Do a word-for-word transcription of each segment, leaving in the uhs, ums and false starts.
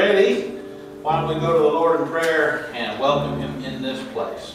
ready, why don't we go to the Lord in prayer and welcome Him in this place.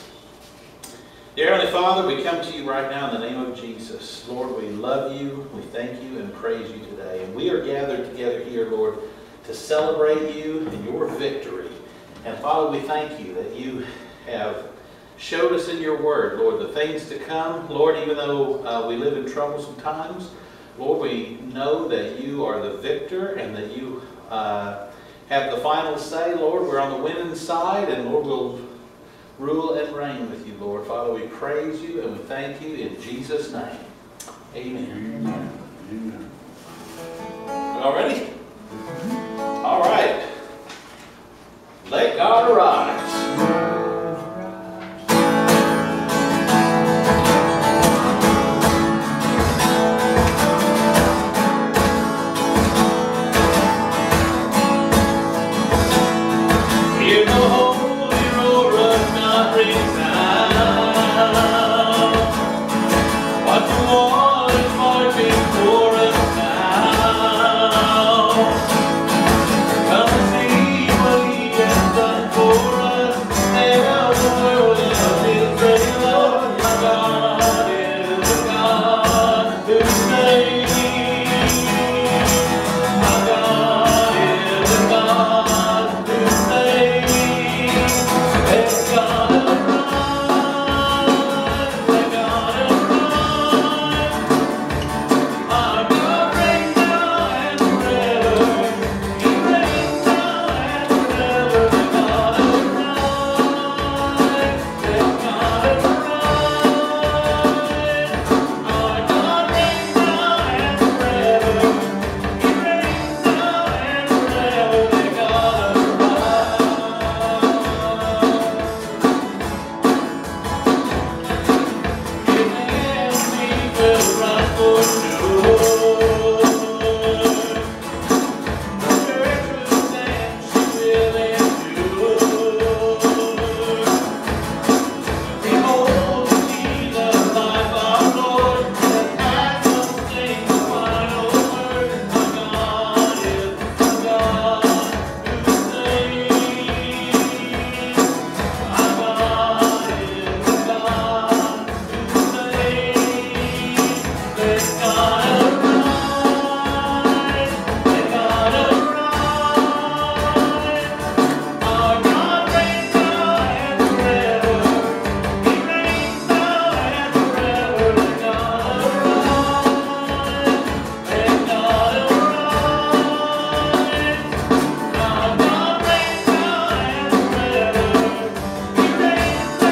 Dear Heavenly Father, we come to you right now in the name of Jesus. Lord, we love you, we thank you, and praise you today. And we are gathered together here, Lord, to celebrate you and your victory. And Father, we thank you that you have showed us in your word, Lord, the things to come. Lord, even though uh, we live in troublesome times, Lord, we know that you are the victor and that you uh, have the final say. Lord, we're on the winning side, and Lord, we'll rule and reign with you, Lord. Father, we praise you and we thank you in Jesus' name. Amen. Amen. Amen. All ready? All right. Let God arise.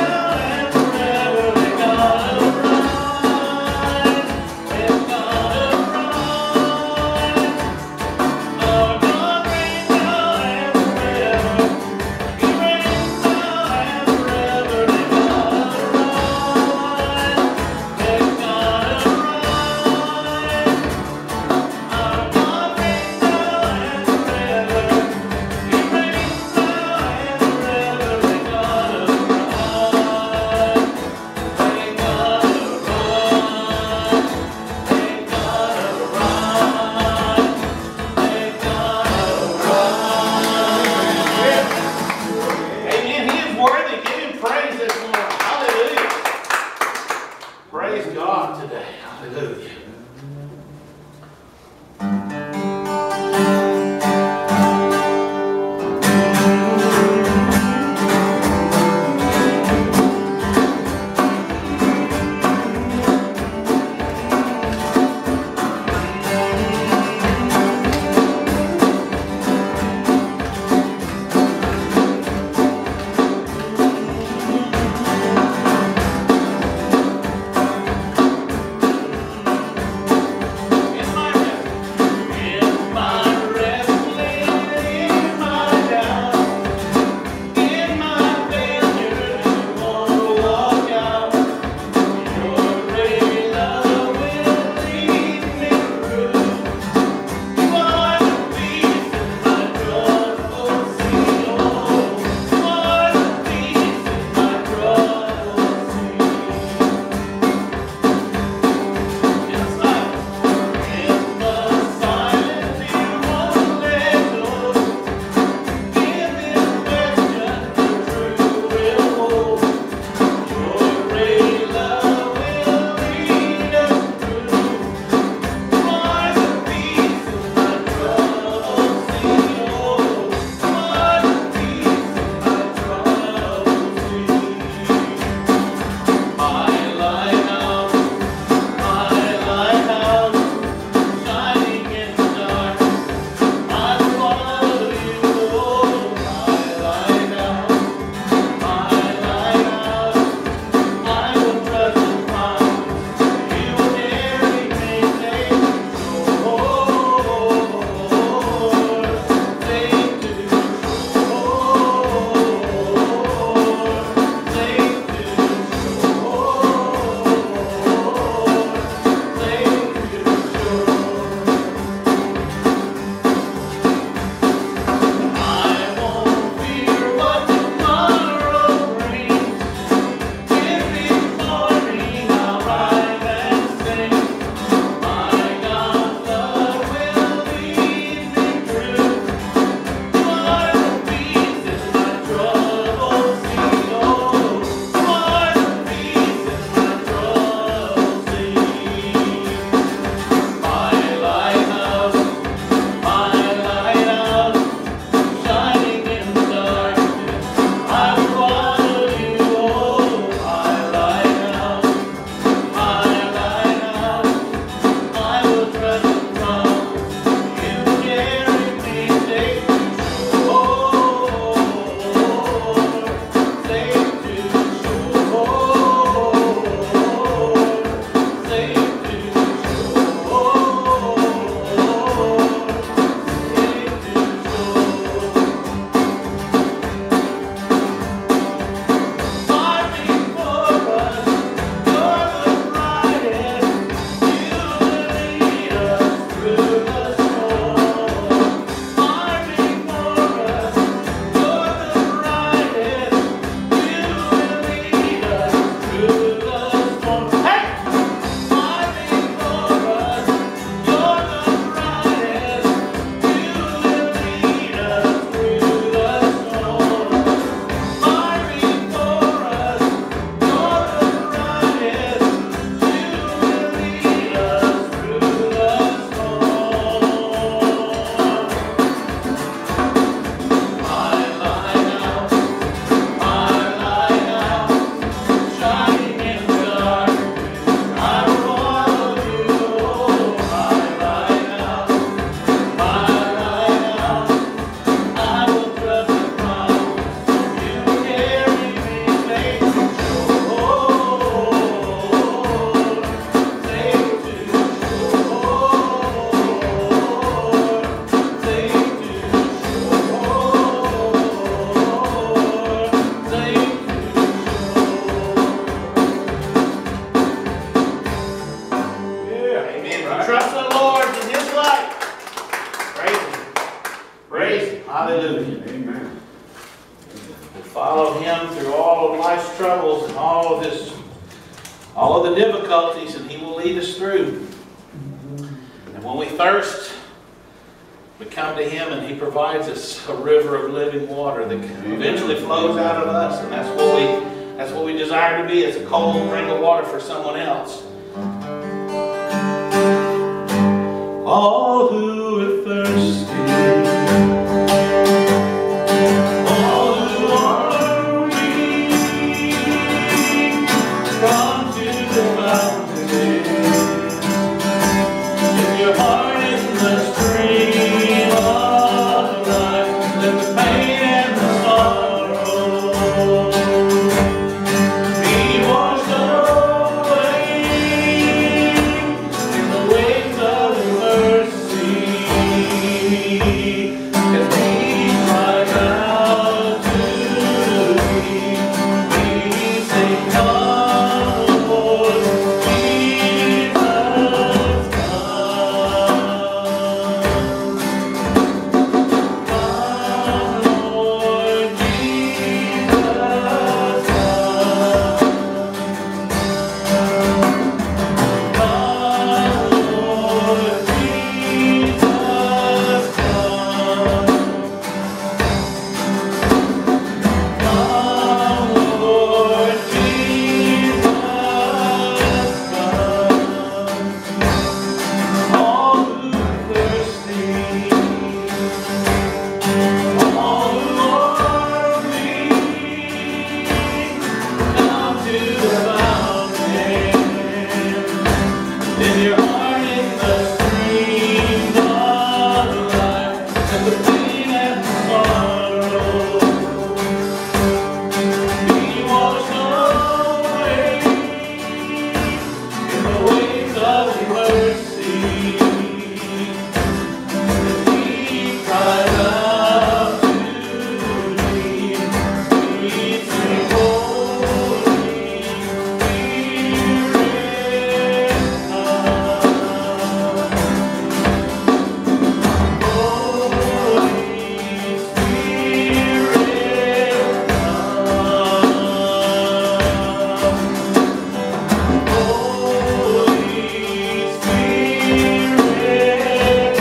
God all of the difficulties, and He will lead us through. And when we thirst, we come to Him, and He provides us a river of living water that eventually flows out of us. And that's what we, that's what we desire to be, as a cold drink of water for someone else. All who are thirsty, all who are weak, come to the fountain. If your heart is the stream of life, then the pain and the sorrow be washed away in the waves of mercy. As we cry out to Thee, we say, come, Lord Jesus, come. Come, Lord Jesus, come. Lord Jesus, come. Come, Lord Jesus, come. All who are thirsty, all who are weak, come to the fountain. In your heart is the stream of life, and the pain and the sorrow be washed away in the waves of mercy. As we cry out to Thee, we say, Holy Spirit, come. Holy Spirit, come. Holy Spirit,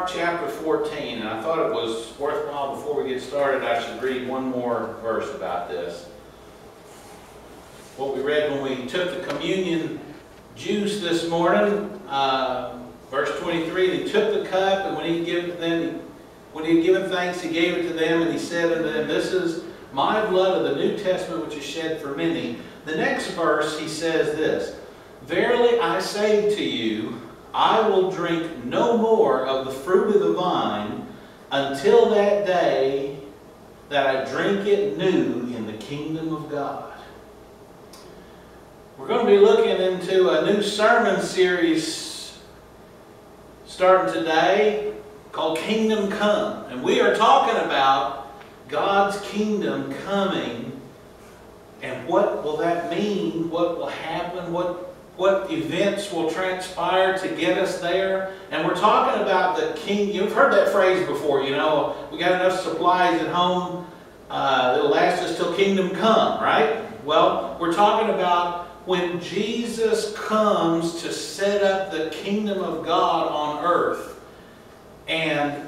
Mark chapter fourteen, and I thought it was worthwhile before we get started I should read one more verse about this. What we read when we took the communion juice this morning, uh, verse twenty-three, he took the cup, and when he given them, when he had given thanks, he gave it to them, and he said unto them, This is my blood of the New Testament, which is shed for many. The next verse, he says this, Verily I say to you, I will drink no more of the fruit of the vine until that day that I drink it new in the kingdom of God. We're going to be looking into a new sermon series starting today called Kingdom Come. And we are talking about God's kingdom coming, and what will that mean? What will happen? What What events will transpire to get us there? And we're talking about the king. You've heard that phrase before, you know, we got enough supplies at home uh, that'll last us till kingdom come, right? Well, we're talking about when Jesus comes to set up the kingdom of God on earth. And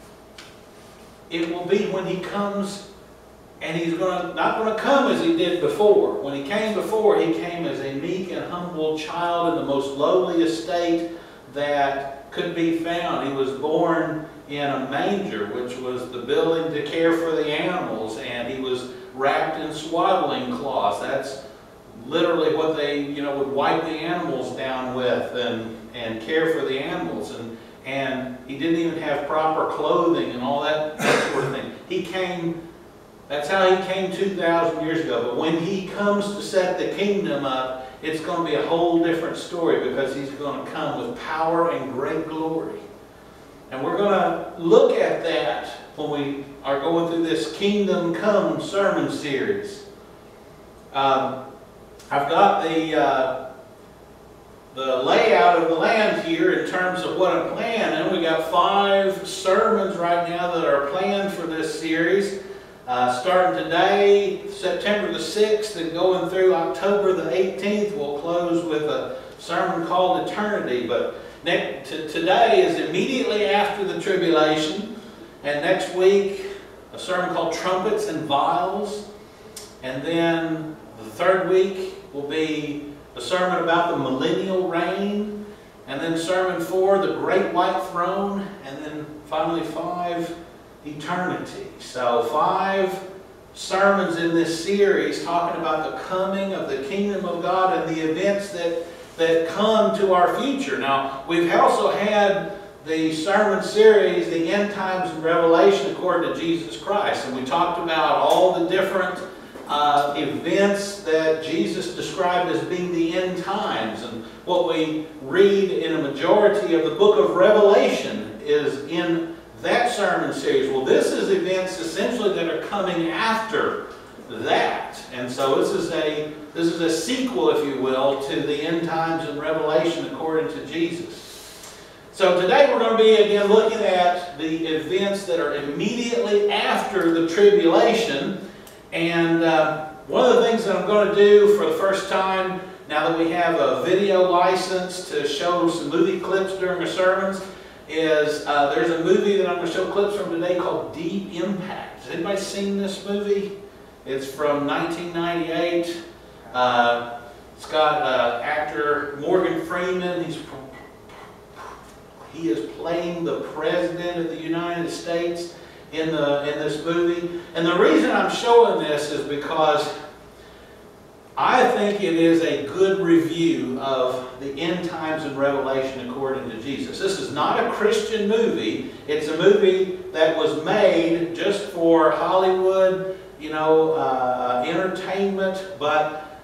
it will be when he comes. And he's going to, not going to come as he did before. When he came before, he came as a meek and humble child in the most lowly estate that could be found. He was born in a manger, which was the building to care for the animals, and he was wrapped in swaddling cloths. That's literally what they, you know, would wipe the animals down with and, and care for the animals. And, and he didn't even have proper clothing and all that, that sort of thing. He came... That's how he came two thousand years ago. But when he comes to set the kingdom up, it's going to be a whole different story, because he's going to come with power and great glory. And we're going to look at that when we are going through this Kingdom Come sermon series. Um, I've got the, uh, the layout of the land here in terms of what I'm planning. We've got five sermons right now that are planned for this series. Uh, starting today, September the sixth, and going through October the eighteenth, we'll close with a sermon called Eternity. But next, today is immediately after the Tribulation, and next week a sermon called Trumpets and Vials, and then the third week will be a sermon about the millennial reign, and then sermon four, the Great White Throne, and then finally five, eternity. So five sermons in this series talking about the coming of the kingdom of God and the events that, that come to our future. Now, we've also had the sermon series, the End Times and Revelation according to Jesus Christ. And we talked about all the different uh, events that Jesus described as being the end times. And what we read in a majority of the book of Revelation is in that sermon series. Well, this is events essentially that are coming after that. And so this is a this is a sequel, if you will, to the End Times and Revelation according to Jesus. So today we're going to be again looking at the events that are immediately after the tribulation. And uh, one of the things that I'm going to do for the first time, now that we have a video license to show some movie clips during our sermons, is uh, there's a movie that I'm going to show clips from today called Deep Impact. Has anybody seen this movie? It's from nineteen ninety-eight. Uh, it's got uh, actor Morgan Freeman. He's he is playing the President of the United States in the in this movie. And the reason I'm showing this is because I think it is a good review of the End Times and Revelation according to Jesus. This is not a Christian movie. It's a movie that was made just for Hollywood, you know, uh, entertainment. But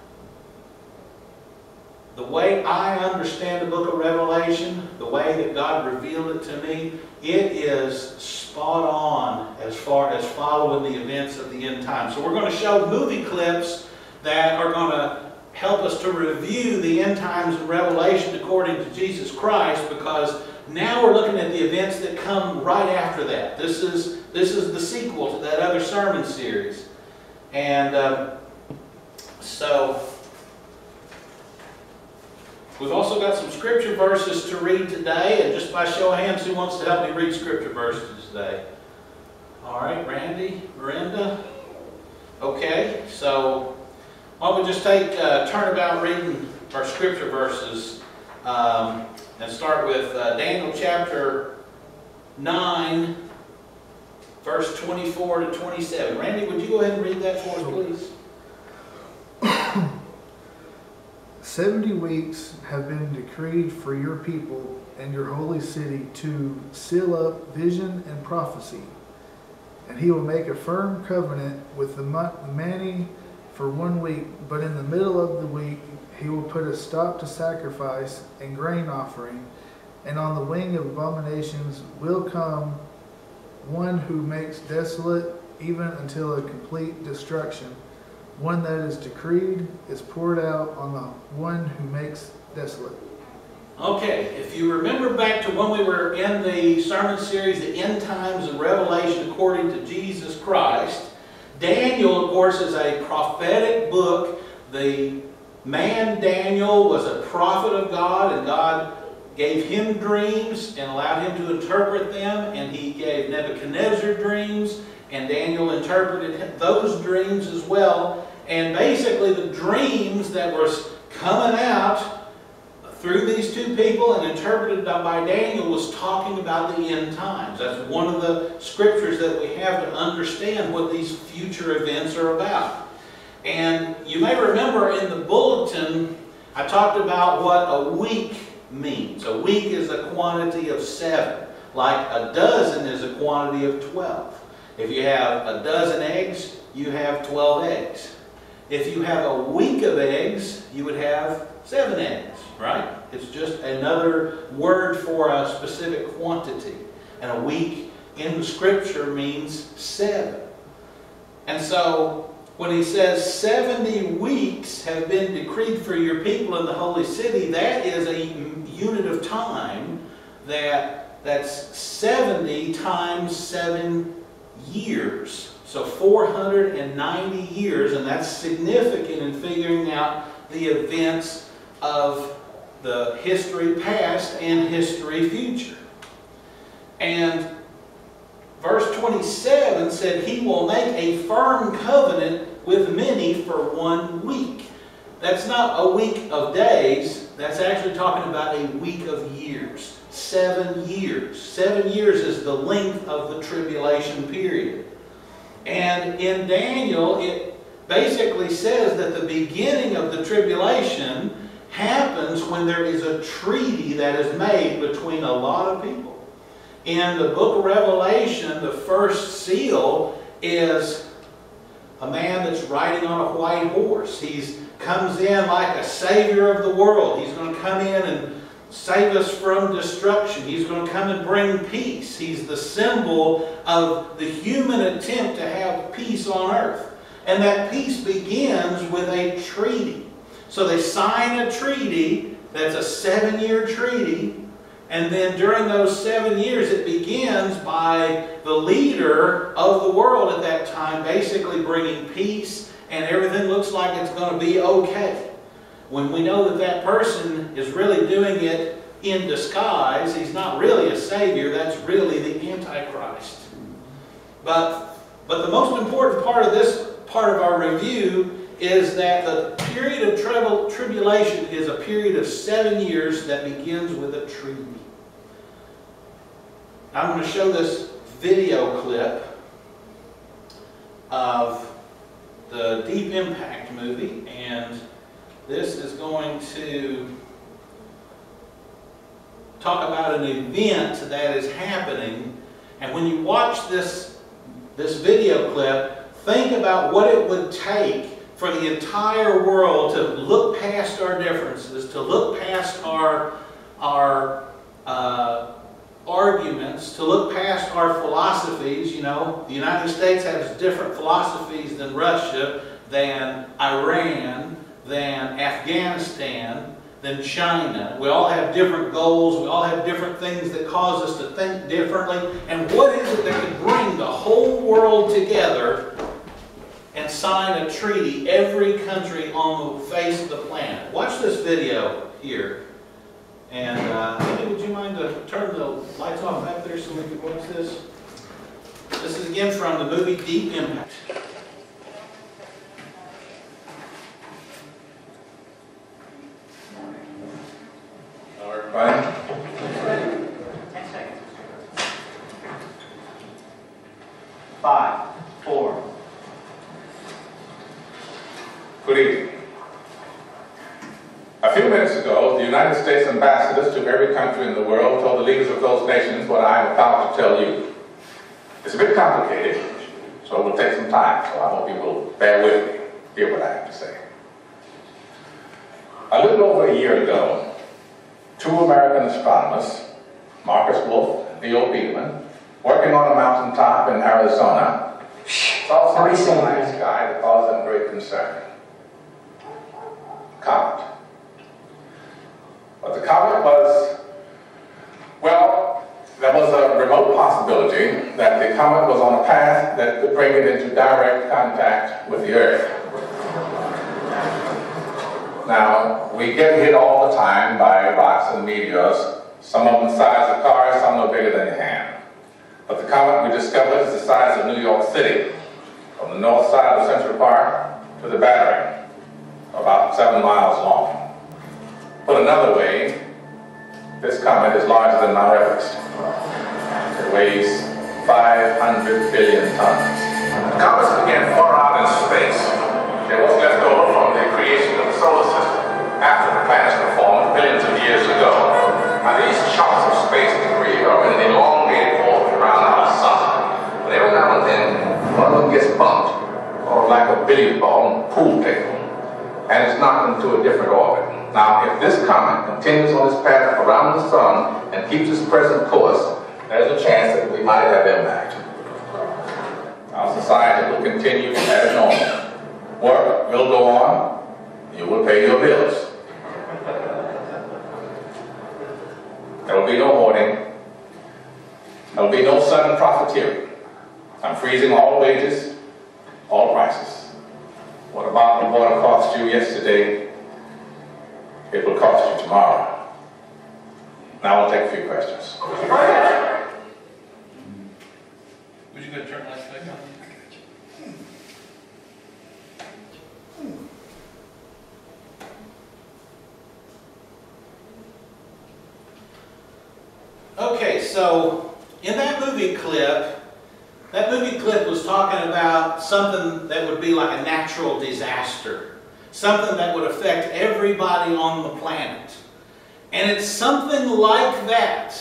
the way I understand the book of Revelation, the way that God revealed it to me, it is spot on as far as following the events of the end times. So we're going to show movie clips that are going to help us to review the end times and Revelation according to Jesus Christ, because now we're looking at the events that come right after that. This is, this is the sequel to that other sermon series. And uh, so We've also got some scripture verses to read today, and just by show of hands, who wants to help me read scripture verses today? All right, Randy, Miranda. Okay, so why don't we just take uh, turn about reading our scripture verses um, and start with uh, Daniel chapter nine, verse twenty-four to twenty-seven. Randy, would you go ahead and read that for us, please? Seventy weeks have been decreed for your people and your holy city to seal up vision and prophecy. And he will make a firm covenant with the many for one week, but in the middle of the week he will put a stop to sacrifice and grain offering, and on the wing of abominations will come one who makes desolate even until a complete destruction. One that is decreed is poured out on the one who makes desolate. Okay, if you remember back to when we were in the sermon series, The End Times of Revelation According to Jesus Christ, Daniel, of course, is a prophetic book. The man Daniel was a prophet of God, and God gave him dreams and allowed him to interpret them, and he gave Nebuchadnezzar dreams, and Daniel interpreted those dreams as well. And basically the dreams that were coming out through these two people and interpreted by Daniel was talking about the end times. That's one of the scriptures that we have to understand what these future events are about. And you may remember in the bulletin, I talked about what a week means. A week is a quantity of seven, like a dozen is a quantity of twelve. If you have a dozen eggs, you have twelve eggs. If you have a week of eggs, you would have seven eggs, right? It's just another word for a specific quantity. And a week in the scripture means seven. And so when he says seventy weeks have been decreed for your people in the holy city, that is a unit of time that that's seventy times seven years. So four hundred ninety years, and that's significant in figuring out the events of the history past and history future. And verse twenty-seven said, he will make a firm covenant with many for one week. That's not a week of days, that's actually talking about a week of years. Seven years. Seven years is the length of the tribulation period. And in Daniel, it basically says that the beginning of the tribulation happens when there is a treaty that is made between a lot of people. In the book of Revelation, the first seal is a man that's riding on a white horse. He comes in like a savior of the world. He's going to come in and save us from destruction. He's going to come and bring peace. He's the symbol of the human attempt to have peace on earth. And that peace begins with a treaty. So they sign a treaty that's a seven-year treaty. And then during those seven years, it begins by the leader of the world at that time basically bringing peace, and everything looks like it's going to be okay. When we know that that person is really doing it in disguise, he's not really a savior, that's really the Antichrist. But, but the most important part of this part of our review is that the period of tribul tribulation is a period of seven years that begins with a treaty. I'm going to show this video clip of the Deep Impact movie, and this is going to talk about an event that is happening. And when you watch this, this video clip, think about what it would take for the entire world to look past our differences, to look past our, our uh, arguments, to look past our philosophies. You know, the United States has different philosophies than Russia, than Iran, than Afghanistan, than China. We all have different goals. We all have different things that cause us to think differently. And what is it that can bring the whole world together and sign a treaty, every country on the face of the planet? Watch this video here. And uh, Andy, would you mind to turn the lights on back there so we can watch this? This is again from the movie Deep Impact. Hello, everybody. Five, four. Good evening. A few minutes ago, the United States ambassadors to every country in the world told the leaders of those nations what I am about to tell you. It's a bit complicated, so it will take some time, so I hope you will bear with me, hear what I have to say. A little over a year ago, two American astronomers, Marcus Wolf and Theo Biederman, working on a mountaintop in Arizona, saw something in the night sky that caused them great concern. Comet. But the comet was, well, there was a remote possibility that the comet was on a path that could bring it into direct contact with the Earth. Now, we get hit all the time by rocks and meteors, some of them the size of cars, some no bigger than your hand. But the comet we discovered is the size of New York City, from the north side of Central Park to the Battery, about seven miles long. Put another way, this comet is larger than Mount Everest. It weighs five hundred billion tons. Comets began far out in space. They was left over from the creation of the solar system after the planets were formed billions of years ago. Now these chunks of space debris are in an elongated orbit around our sun. But every now and then, one of them gets bumped, or like a billiard ball on a pool table, and it's knocked into a different orbit. Now, if this comet continues on its path around the sun and keeps its present course, there's a chance that we might have impact. Our society will continue as normal. Work will go on. You will pay your bills. There will be no hoarding. There will be no sudden profiteering. I'm freezing all wages, all prices. What a bottle of water cost you yesterday, it will cost you tomorrow. Now I'll take a few questions. Would you go turn the lights back on? Okay, so in that movie clip, that movie clip was talking about something that would be like a natural disaster. Something that would affect everybody on the planet. And it's something like that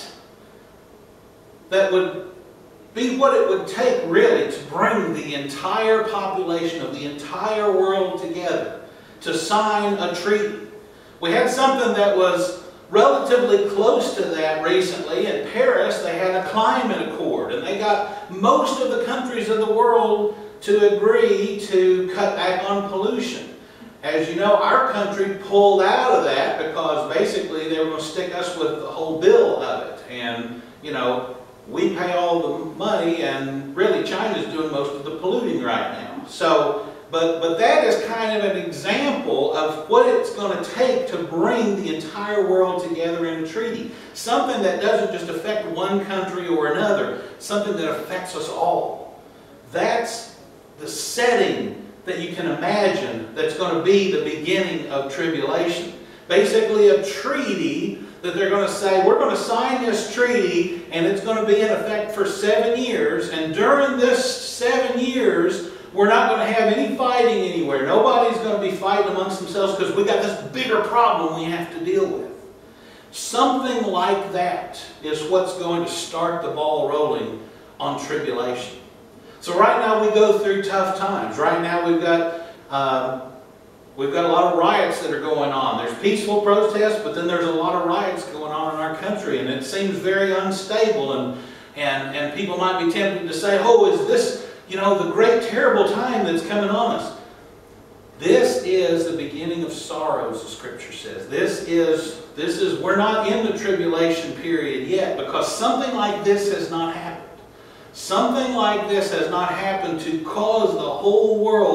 that would be what it would take really to bring the entire population of the entire world together to sign a treaty. We had something that was relatively close to that recently. In Paris, they had a climate accord, and they got most of the countries of the world to agree to cut back on pollution. As you know, our country pulled out of that because basically they were going to stick us with the whole bill of it. And, you know, we pay all the money, and really China's doing most of the polluting right now. So, but, but that is kind of an example of what it's going to take to bring the entire world together in a treaty. Something that doesn't just affect one country or another, something that affects us all. That's the setting that you can imagine that's going to be the beginning of tribulation. Basically a treaty that they're going to say, we're going to sign this treaty and it's going to be in effect for seven years. And during this seven years, we're not going to have any fighting anywhere. Nobody's going to be fighting amongst themselves because we got this bigger problem we have to deal with. Something like that is what's going to start the ball rolling on tribulation. So right now we go through tough times. Right now we've got uh, we've got a lot of riots that are going on. There's peaceful protests, but then there's a lot of riots going on in our country, and it seems very unstable. And and and people might be tempted to say, "Oh, is this, you know, the great terrible time that's coming on us?" This is the beginning of sorrows, the Scripture says. This is this is we're not in the tribulation period yet, because something like this has not happened. Something like this has not happened to cause the whole world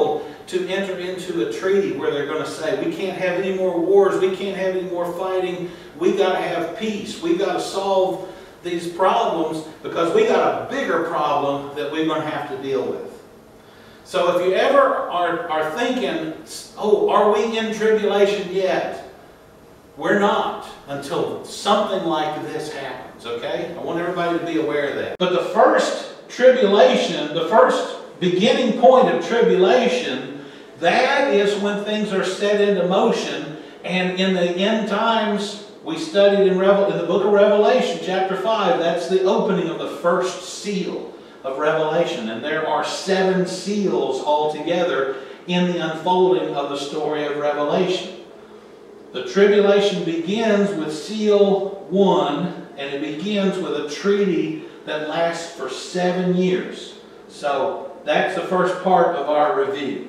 to enter into a treaty where they're going to say, we can't have any more wars, we can't have any more fighting, we got to have peace, we got to solve these problems because we got a bigger problem that we're going to have to deal with. So if you ever are, are thinking, oh, are we in tribulation yet? We're not until something like this happens, okay? I want everybody to be aware of that. But the first tribulation, the first beginning point of tribulation, that is when things are set into motion. And in the end times, we studied in, Revel in the book of Revelation, chapter five, that's the opening of the first seal of Revelation. And there are seven seals altogether in the unfolding of the story of Revelation. The tribulation begins with seal one, and it begins with a treaty that lasts for seven years. So that's the first part of our review.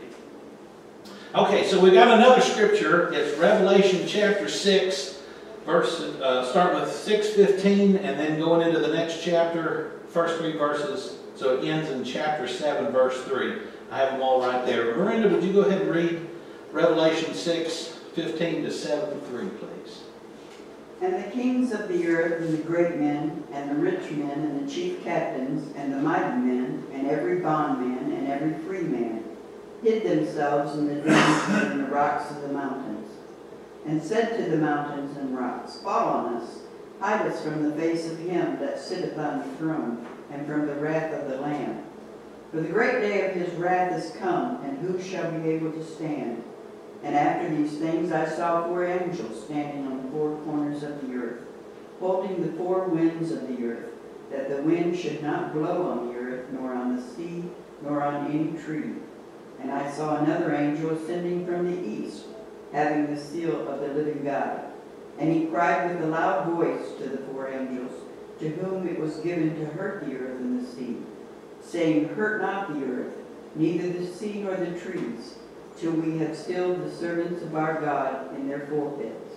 Okay, so we've got another scripture. It's Revelation chapter six, verse, uh, starting with six fifteen, and then going into the next chapter, first three verses. So it ends in chapter seven, verse three. I have them all right there. Miranda, would you go ahead and read Revelation six, fifteen to seven three, please. And the kings of the earth, and the great men, and the rich men, and the chief captains, and the mighty men, and every bondman, and every free man, hid themselves in the dens and in the rocks of the mountains, and said to the mountains and rocks, Fall on us, hide us from the face of him that sitteth on the throne, and from the wrath of the Lamb. For the great day of his wrath is come, and who shall be able to stand? And after these things I saw four angels standing on the four corners of the earth, holding the four winds of the earth, that the wind should not blow on the earth, nor on the sea, nor on any tree. And I saw another angel ascending from the east, having the seal of the living God. And he cried with a loud voice to the four angels, to whom it was given to hurt the earth and the sea, saying, Hurt not the earth, neither the sea nor the trees, till we have stilled the servants of our God in their forfeits.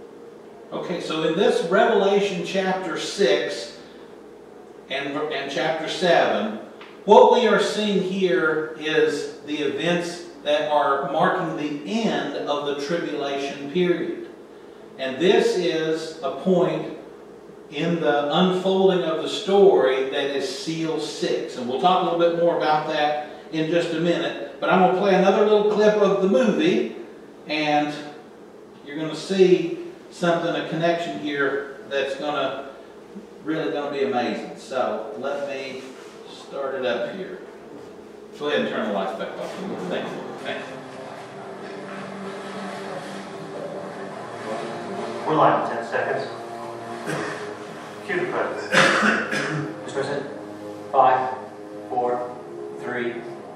Okay, so in this Revelation chapter six and, and chapter seven, what we are seeing here is the events that are marking the end of the tribulation period. And this is a point in the unfolding of the story that is seal six. And we'll talk a little bit more about that in just a minute. But I'm going to play another little clip of the movie, and you're going to see something, a connection here that's going to really going to be amazing. So let me start it up here. Go ahead and turn the lights back off. Thank you. Thank you. We're live in ten seconds. Cue the president. Mister President, five, four, three.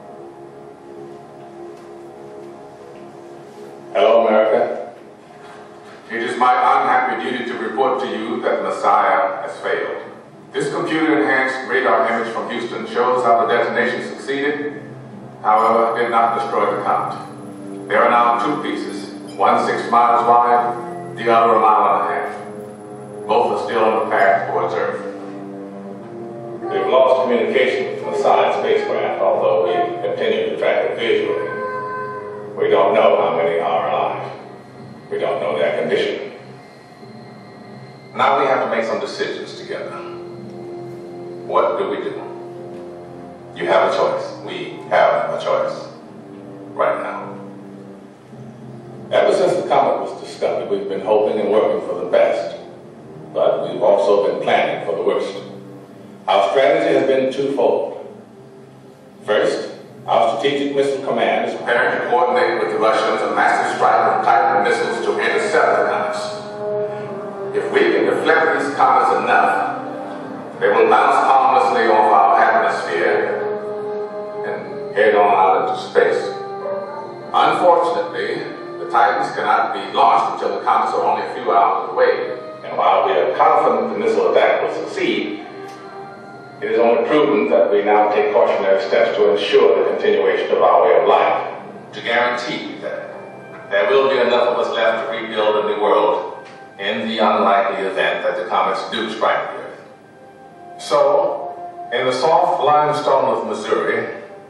Hello, America. It is my unhappy duty to report to you that Messiah has failed. This computer-enhanced radar image from Houston shows how the detonation succeeded, however, did not destroy the comet. There are now two pieces, one six miles wide, the other a mile and a half. Both are still on the path towards Earth. We've lost communication with the Messiah spacecraft, although we continue to track it visually. We don't know how many are alive. We don't know their condition. Now we have to make some decisions together. What do we do? You have a choice. We have a choice. Right now. Ever since the comet was discovered, we've been hoping and working for the best. But we've also been planning for the worst. Our strategy has been twofold. First, our Strategic Missile Command is preparing to coordinate with the Russians a massive strike of Titan missiles to intercept the comets. If we can deflect these comets enough, they will bounce harmlessly off our atmosphere and head on out into space. Unfortunately, the Titans cannot be launched until the comets are only a few hours away. And while we are confident the missile attack will succeed, it is only prudent that we now take cautionary steps to ensure the continuation of our way of life, to guarantee that there will be enough of us left to rebuild a new world in the unlikely event that the comets do strike the Earth. So, in the soft limestone of Missouri,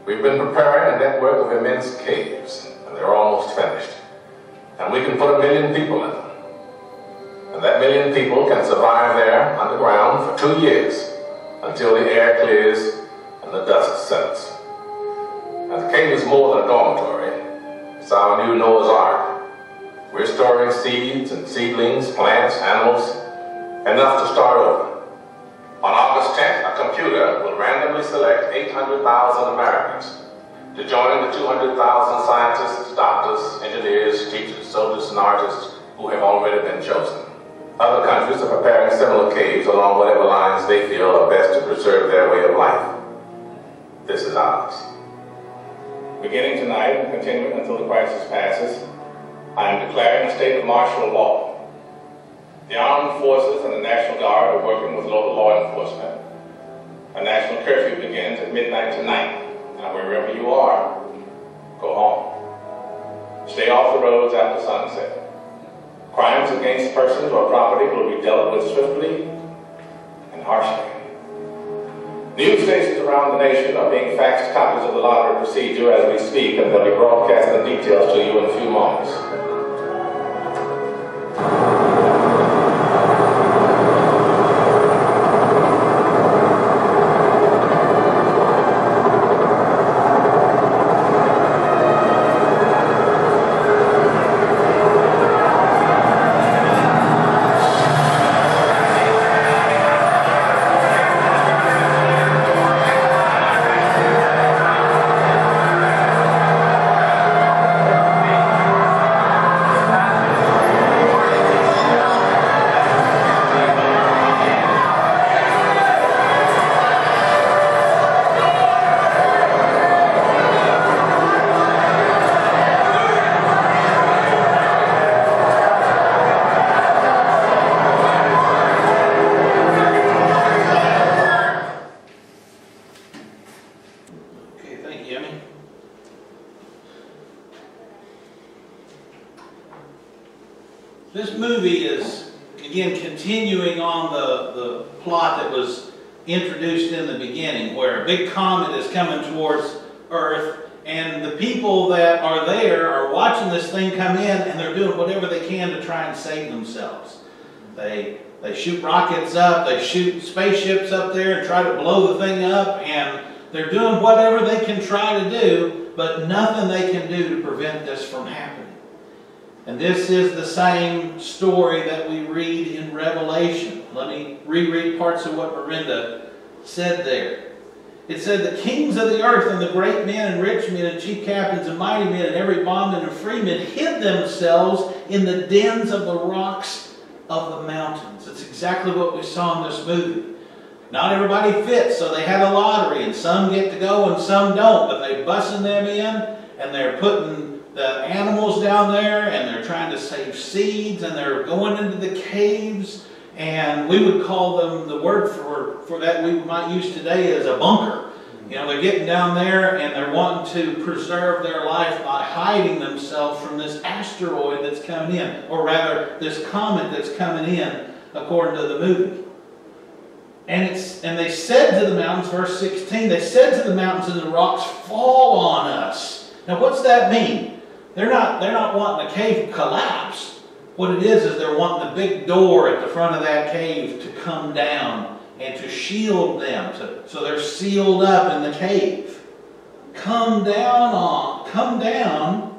We've been preparing a network of immense caves, and they're almost finished. And we can put a million people in them. And that million people can survive there underground for two years until the air clears and the dust settles. And the cave is more than a dormitory. It's our new Noah's Ark. We're storing seeds and seedlings, plants, animals, enough to start over. On August tenth, a computer will randomly select eight hundred thousand Americans to join the two hundred thousand scientists, doctors, engineers, teachers, soldiers, and artists who have already been chosen. Other countries are preparing similar caves along whatever lines they feel are best to preserve their way of life. This is ours. Beginning tonight and continuing until the crisis passes, I am declaring a state of martial law. The armed forces and the National Guard are working with local law enforcement. A national curfew begins at midnight tonight. Now, wherever you are, go home. Stay off the roads after sunset. Crimes against persons or property will be dealt with swiftly and harshly. News stations around the nation are being faxed copies of the lottery procedure as we speak, and they'll be broadcasting the details to you in a few moments. This movie is, again, continuing on the, the plot that was introduced in the beginning, where a big comet is coming towards Earth, and the people that are there are watching this thing come in, and they're doing whatever they can to try and save themselves. They, they shoot rockets up, they shoot spaceships up there and try to blow the thing up, and they're doing whatever they can try to do, but nothing they can do to prevent this from happening. And this is the same story that we read in Revelation. Let me reread parts of what Miranda said there. It said, "The kings of the earth and the great men and rich men and chief captains and mighty men and every bondman and freeman hid themselves in the dens of the rocks of the mountains." It's exactly what we saw in this movie. Not everybody fits, so they had a lottery, and some get to go and some don't, but they're bussing them in, and they're putting the animals down there, and they're trying to save seeds, and they're going into the caves, and we would call them, the word for, for that we might use today is a bunker. You know, they're getting down there, and they're wanting to preserve their life by hiding themselves from this asteroid that's coming in, or rather, this comet that's coming in, according to the movie. And, it's, and they said to the mountains, verse sixteen, they said to the mountains and the rocks, "Fall on us." Now what's that mean? They're not, they're not wanting the cave to collapse. What it is is they're wanting the big door at the front of that cave to come down and to shield them. To, so they're sealed up in the cave. Come down on, come down,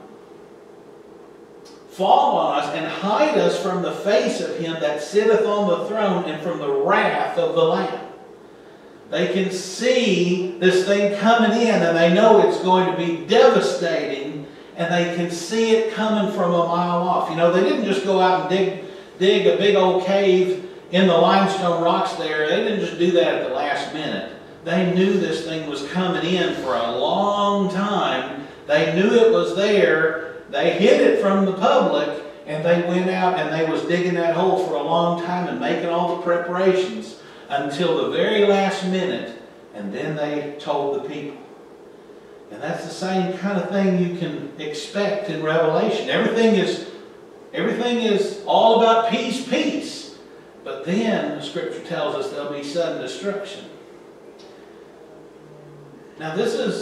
fall on us, and hide us from the face of him that sitteth on the throne and from the wrath of the Lamb. They can see this thing coming in, and they know it's going to be devastating, and they can see it coming from a mile off. You know, they didn't just go out and dig, dig a big old cave in the limestone rocks there. They didn't just do that at the last minute. They knew this thing was coming in for a long time. They knew it was there. They hid it from the public, and they went out and they was digging that hole for a long time and making all the preparations until the very last minute, and then they told the people. And that's the same kind of thing you can expect in Revelation. Everything is, everything is all about peace, peace. But then the Scripture tells us there'll be sudden destruction. Now this is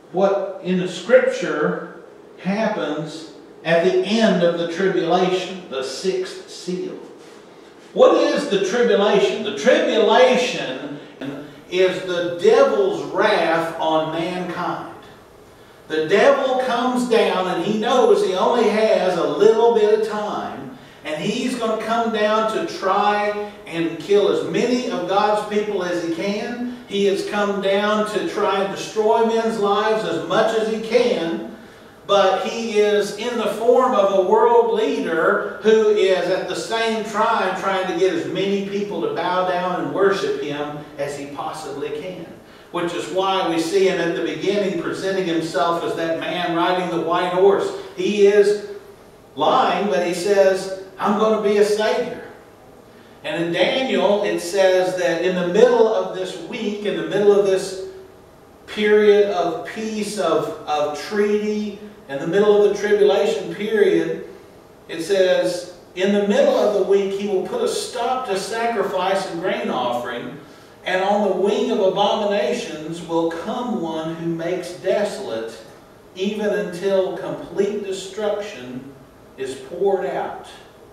what in the Scripture happens at the end of the tribulation, the sixth seal. What is the tribulation? The tribulation is the devil's wrath on mankind. The devil comes down and he knows he only has a little bit of time, and he's going to come down to try and kill as many of God's people as he can. He has come down to try and destroy men's lives as much as he can. But he is in the form of a world leader who is at the same time trying to get as many people to bow down and worship him as he possibly can. Which is why we see him at the beginning presenting himself as that man riding the white horse. He is lying, but he says, I'm going to be a savior. And in Daniel, it says that in the middle of this week, in the middle of this period of peace, of, of treaty, in the middle of the tribulation period, it says, in the middle of the week he will put a stop to sacrifice and grain offering, and on the wing of abominations will come one who makes desolate, even until complete destruction is poured out.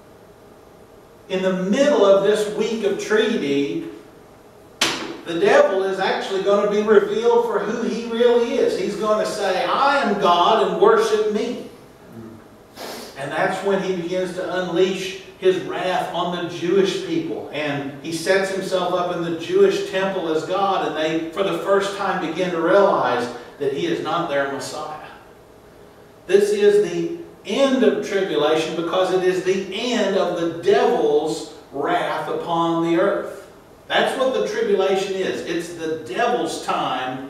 In the middle of this week of treaty, the devil is actually going to be revealed for who he really is. He's going to say, I am God and worship me. And that's when he begins to unleash his wrath on the Jewish people. And he sets himself up in the Jewish temple as God, and they, for the first time, begin to realize that he is not their Messiah. This is the end of tribulation because it is the end of the devil's wrath upon the earth. That's what the tribulation is. It's the devil's time.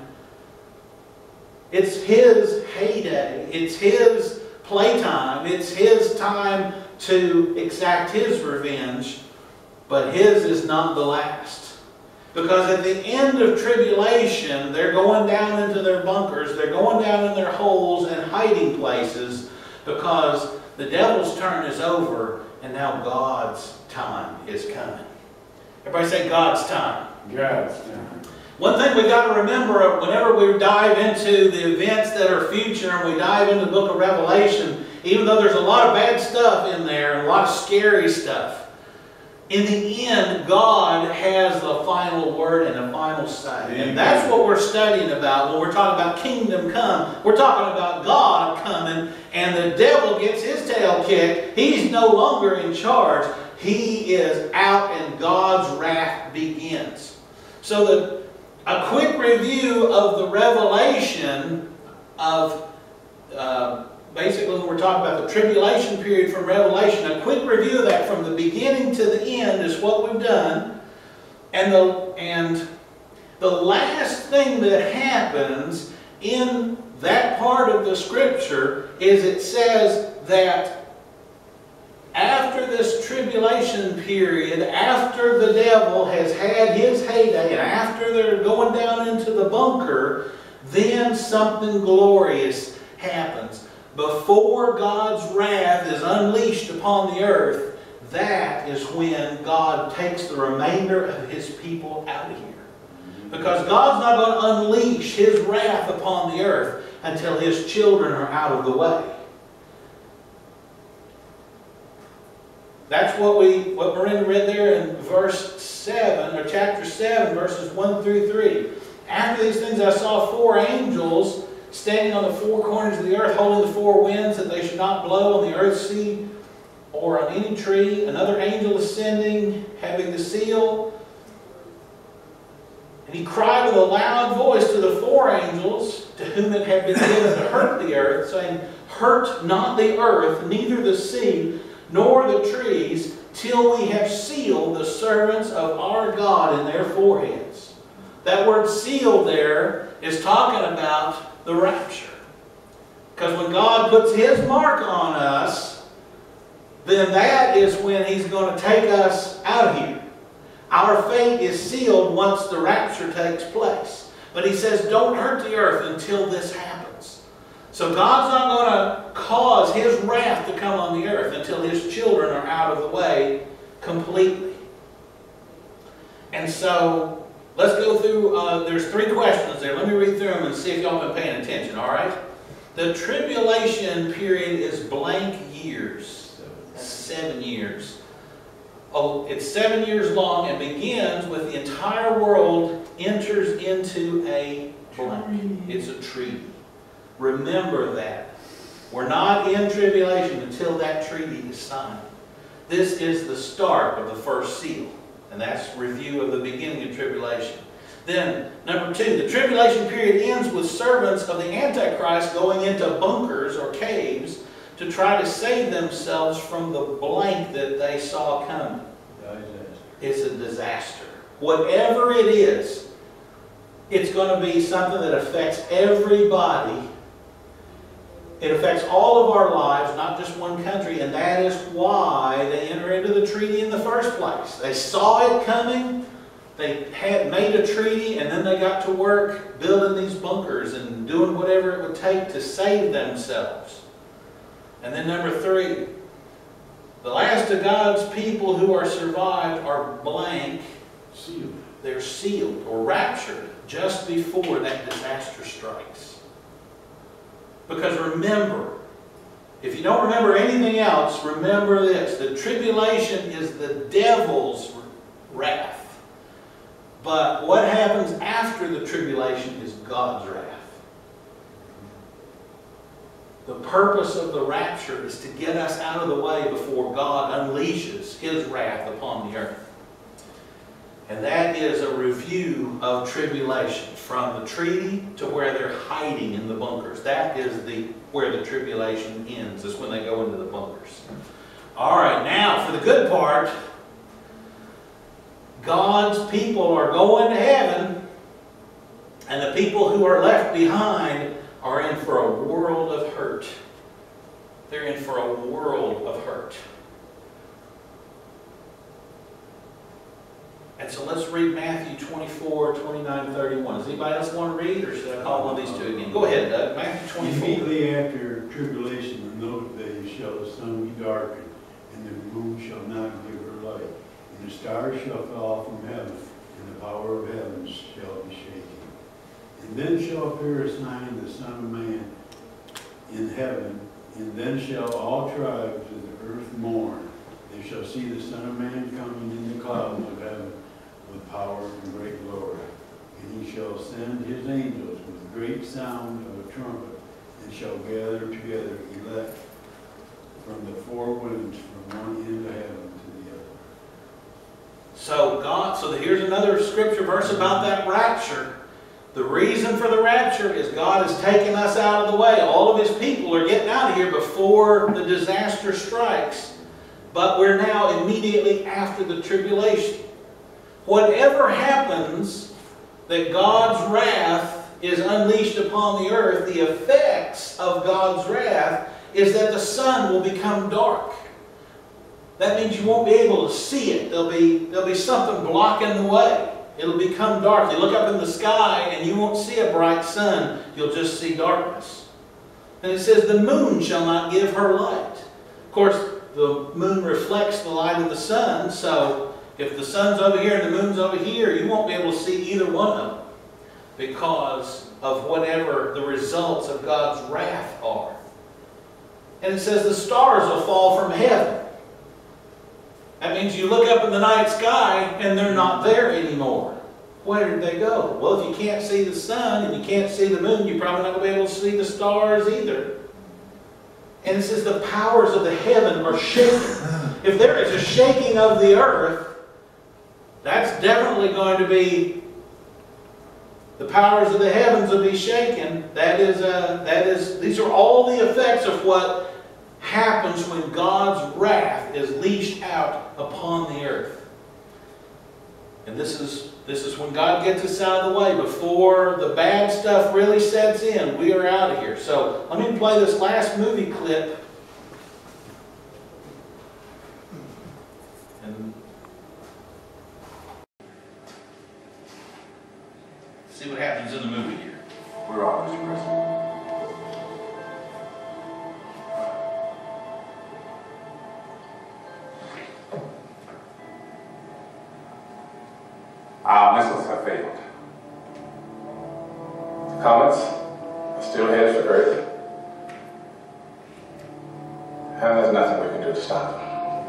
It's his heyday. It's his playtime. It's his time to exact his revenge. But his is not the last. Because at the end of tribulation, they're going down into their bunkers. They're going down in their holes and hiding places because the devil's turn is over and now God's time is coming. Everybody say God's time. God's time. One thing we've got to remember whenever we dive into the events that are future and we dive into the book of Revelation, even though there's a lot of bad stuff in there and a lot of scary stuff, in the end, God has the final word and the final say. And that's what we're studying about when we're talking about kingdom come. We're talking about God coming and the devil gets his tail kicked. He's no longer in charge. He is out and God's wrath begins. So the, a quick review of the revelation of, uh, basically when we're talking about the tribulation period from Revelation, a quick review of that from the beginning to the end is what we've done. And the, and the last thing that happens in that part of the scripture is it says that after this tribulation period, after the devil has had his heyday, and after they're going down into the bunker, then something glorious happens. Before God's wrath is unleashed upon the earth, that is when God takes the remainder of his people out of here. Because God's not going to unleash his wrath upon the earth until his children are out of the way. That's what we what Miranda read there in verse seven, or chapter seven, verses one through three. After these things I saw four angels standing on the four corners of the earth, holding the four winds, that they should not blow on the earth, sea, or on any tree. Another angel ascending, having the seal. And he cried with a loud voice to the four angels, to whom it had been given to hurt the earth, saying, hurt not the earth, neither the sea, nor the trees, till we have sealed the servants of our God in their foreheads. That word sealed there is talking about the rapture. Because when God puts his mark on us, then that is when he's going to take us out of here. Our fate is sealed once the rapture takes place. But he says, don't hurt the earth until this happens. So God's not going to cause his wrath to come on the earth until his children are out of the way completely. And so let's go through, uh, there's three questions there. Let me read through them and see if y'all been paying attention, all right? The tribulation period is blank years, seven years. Oh, it's seven years long and begins with the entire world enters into a blank. It's a treaty. Remember that. We're not in tribulation until that treaty is signed. This is the start of the first seal, and that's review of the beginning of tribulation. Then, number two, the tribulation period ends with servants of the Antichrist going into bunkers or caves to try to save themselves from the blank that they saw coming. It's a disaster. Whatever it is, it's going to be something that affects everybody. It affects all of our lives, not just one country, and that is why they enter into the treaty in the first place. They saw it coming, they had made a treaty, and then they got to work building these bunkers and doing whatever it would take to save themselves. And then number three, the last of God's people who are survived are blank. Sealed. They're sealed or raptured just before that disaster strikes. Because remember, if you don't remember anything else, remember this. The tribulation is the devil's wrath. But what happens after the tribulation is God's wrath. The purpose of the rapture is to get us out of the way before God unleashes His wrath upon the earth. And that is a review of tribulation, from the treaty to where they're hiding in the bunkers. That is the where the tribulation ends, is when they go into the bunkers. All right, now for the good part, God's people are going to heaven, and the people who are left behind are in for a world of hurt. They're in for a world of hurt. And so let's read Matthew twenty-four, twenty-nine, thirty-one. Does anybody else want to read, or should I call one of these two again? Go ahead, Doug. Matthew twenty-four. Immediately after tribulation in those days shall the sun be darkened, and the moon shall not give her light, and the stars shall fall from heaven, and the power of heaven shall be shaken. And then shall appear a sign of the Son of Man in heaven, and then shall all tribes of the earth mourn. They shall see the Son of Man coming in the clouds of heaven with power and great glory. And He shall send His angels with great sound of a trumpet, and shall gather together elect from the four winds from one end of heaven to the other. So God, so here's another scripture verse about that rapture. The reason for the rapture is God has taken us out of the way. All of His people are getting out of here before the disaster strikes. But we're now immediately after the tribulation. Whatever happens that God's wrath is unleashed upon the earth, the effects of God's wrath is that the sun will become dark. That means you won't be able to see it. There'll be, there'll be something blocking the way. It'll become dark. You look up in the sky and you won't see a bright sun. You'll just see darkness. And it says the moon shall not give her light. Of course, the moon reflects the light of the sun, so if the sun's over here and the moon's over here, you won't be able to see either one of them because of whatever the results of God's wrath are. And it says the stars will fall from heaven. That means you look up in the night sky and they're not there anymore. Where did they go? Well, if you can't see the sun and you can't see the moon, you're probably not going to be able to see the stars either. And it says the powers of the heaven are shaken. If there is a shaking of the earth, that's definitely going to be, the powers of the heavens will be shaken. That is, uh, that is, these are all the effects of what happens when God's wrath is leashed out upon the earth. And this is, this is when God gets us out of the way. Before the bad stuff really sets in, we are out of here. So let me play this last movie clip. And see what happens in the movie here. We're all Mister President. Ah, eso se feo. comets are still headed for Earth, and there's nothing we can do to stop them.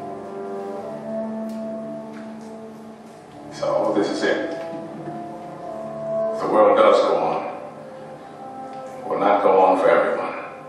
So this is it. The world does go on. It will not go on for everyone.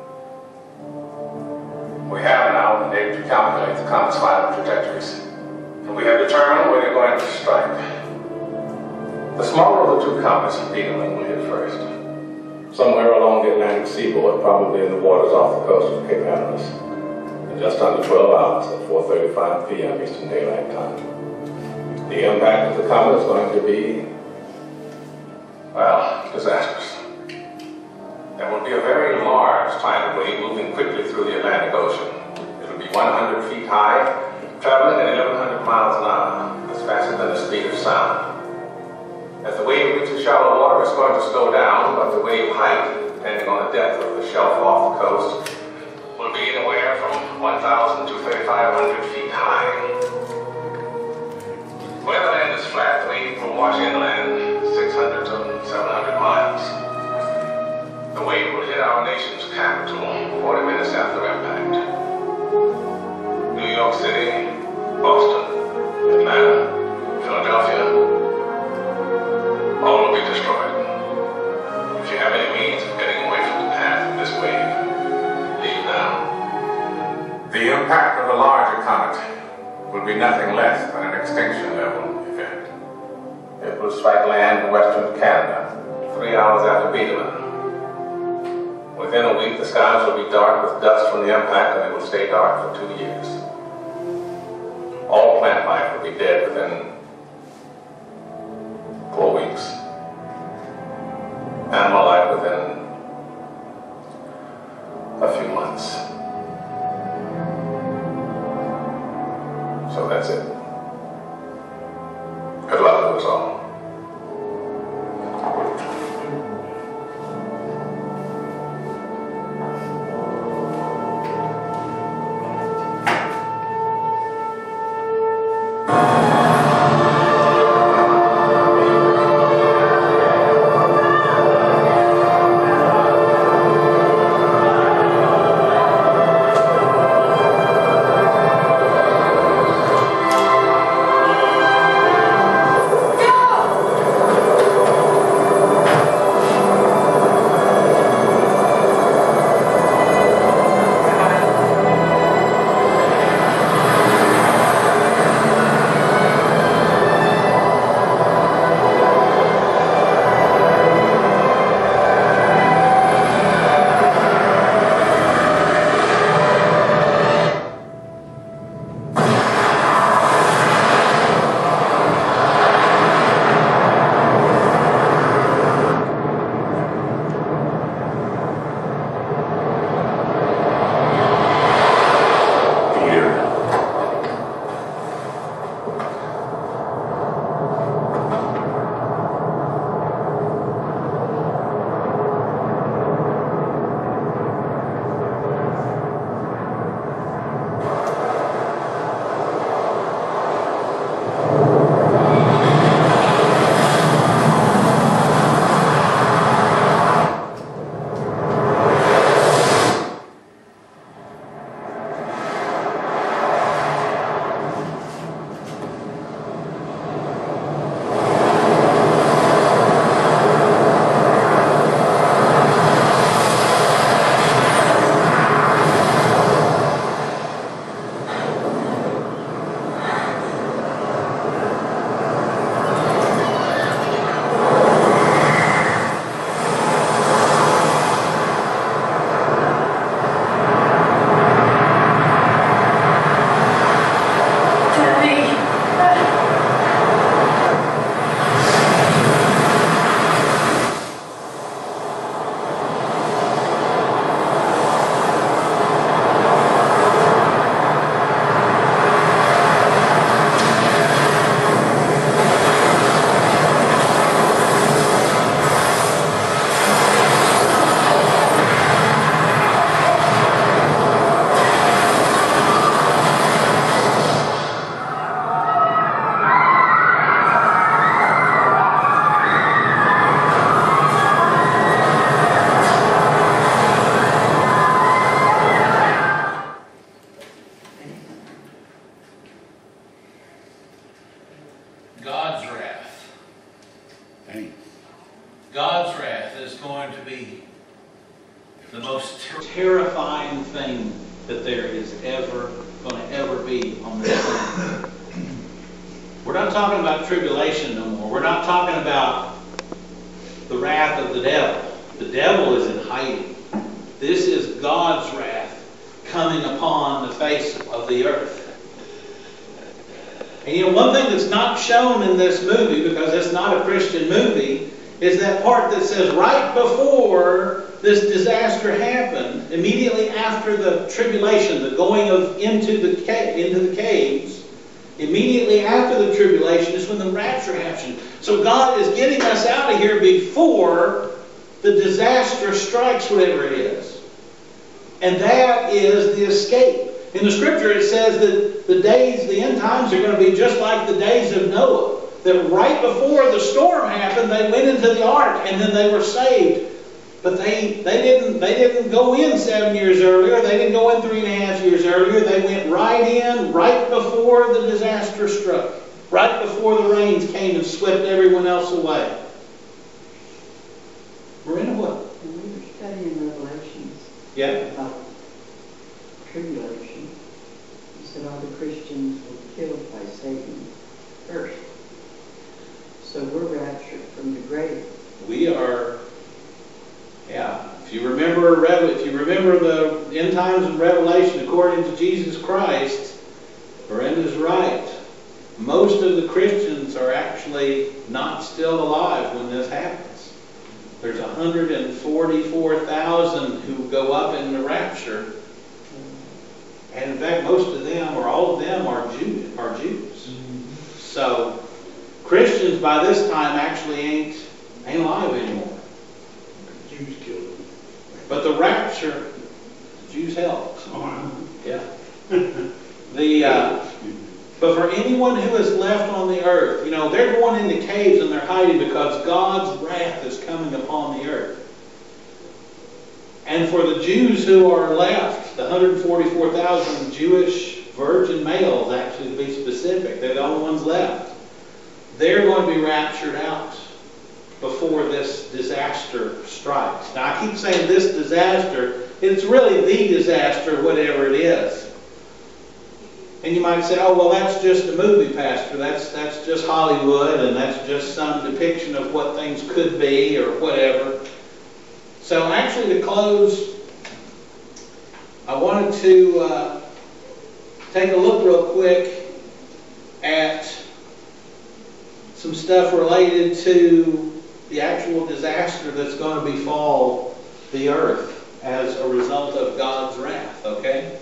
We have now been able to calculate the comet's final trajectories, and we have determined where they're going to strike. The smaller of the two comets, Beetleman, will hit first, somewhere along the Atlantic seaboard, probably in the waters off the coast of Cape Hatteras, in just under twelve hours at four thirty-five p m Eastern Daylight Time. The impact of the comet is going to be, well, disastrous. There will be a very large tidal wave moving quickly through the Atlantic Ocean. It will be one hundred feet high, traveling at eleven hundred miles an hour. That's faster than the speed of sound. As the wave reaches shallow water, it's going to slow down, but the wave height, depending on the depth of the shelf off the coast, will be anywhere from one thousand to thirty-five hundred feet high. Where the land is flat, the wave will wash inland six hundred to seven hundred miles. The wave will hit our nation's capital forty minutes after impact. New York City, Boston, Atlanta, Philadelphia, all will be destroyed. If you have any means of getting away from the path of this wave, leave now. The impact of a larger comet will be nothing less than an extinction level event. It will strike land in western Canada three hours after Beetleman. Within a week, the skies will be dark with dust from the impact, and they will stay dark for two years. All plant life will be dead within four weeks. Animal life within a few months. So that's it. Good luck to us all. to be the most terrifying thing that there is ever going to ever be on this planet. We're not talking about tribulation no more. We're not talking about the wrath of the devil. The devil is in hiding. This is God's wrath coming upon the face of the earth. And you know, one thing that's not shown in this movie, because it's not a Christian movie, is that part that says right before this disaster happened, immediately after the tribulation, the going of into the ca- into the caves, immediately after the tribulation is when the rapture happened. So God is getting us out of here before the disaster strikes, whatever it is. And that is the escape. In the scripture it says that the days, the end times are going to be just like the days of Noah. That right before the storm happened, they went into the ark and then they were saved. But they, they didn't they didn't go in seven years earlier. They didn't go in three and a half years earlier. They went right in right before the disaster struck. Right before the rains came and swept everyone else away. We're in what? When we were studying Revelations Yeah. about tribulation, he said all the Christians were killed by Satan first. So we're raptured from the grave. We are, yeah. If you remember, if you remember the end times in Revelation according to Jesus Christ, Brenda's right. Most of the Christians are actually not still alive when this happens. There's one hundred forty-four thousand who go up in the rapture. And in fact, most of them, or all of them, are Jews. Are Jews. Mm-hmm. So Christians by this time actually ain't ain't alive anymore. Jews killed them. But the rapture, Jews helped. Oh, yeah. The uh, but for anyone who is left on the earth, you know, they're going into caves and they're hiding because God's wrath is coming upon the earth. And for the Jews who are left, the one hundred forty-four thousand Jewish virgin males, actually to be specific, they're the only ones left. They're going to be raptured out before this disaster strikes. Now, I keep saying this disaster. It's really the disaster, whatever it is. And you might say, oh, well, that's just a movie, Pastor. That's, that's just Hollywood, and that's just some depiction of what things could be or whatever. So actually, to close, I wanted to uh, take a look real quick at some stuff related to the actual disaster that's going to befall the earth as a result of God's wrath, okay?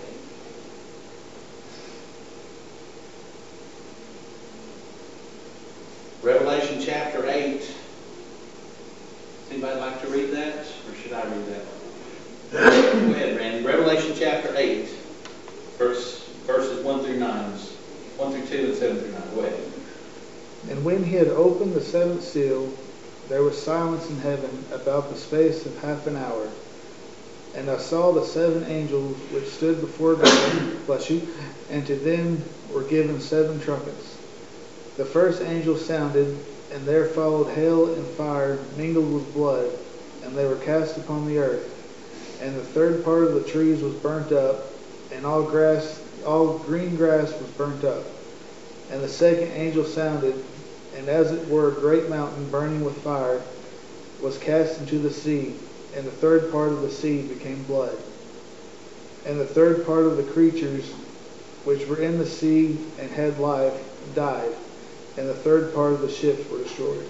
Revelation chapter eight. Does anybody like to read that? Or should I read that? Go ahead, Randy. Revelation chapter eight, verse, verses one through nine. one through two and seven through nine. Go ahead. And when he had opened the seventh seal, there was silence in heaven about the space of half an hour. And I saw the seven angels which stood before God, bless you, and to them were given seven trumpets. The first angel sounded, and there followed hail and fire mingled with blood, and they were cast upon the earth. And the third part of the trees was burnt up, and all grass, all green grass was burnt up. And the second angel sounded, and as it were a great mountain burning with fire was cast into the sea, and the third part of the sea became blood. And the third part of the creatures which were in the sea and had life died, and the third part of the ships were destroyed.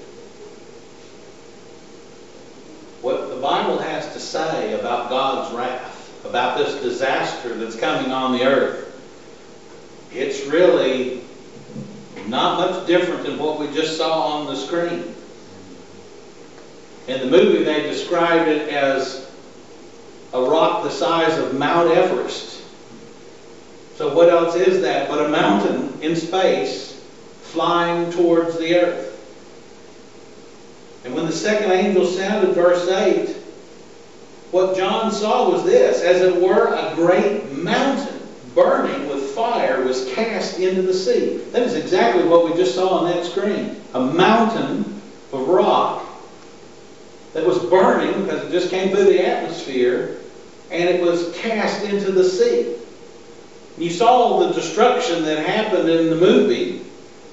What the Bible has to say about God's wrath, about this disaster that's coming on the earth, it's really not much different than what we just saw on the screen. In the movie, they described it as a rock the size of Mount Everest. So what else is that but a mountain in space flying towards the earth? And when the second angel sounded, verse eight, what John saw was this: as it were, a great mountain burning with fire was cast into the sea. That is exactly what we just saw on that screen. A mountain of rock that was burning because it just came through the atmosphere, and it was cast into the sea. You saw the destruction that happened in the movie.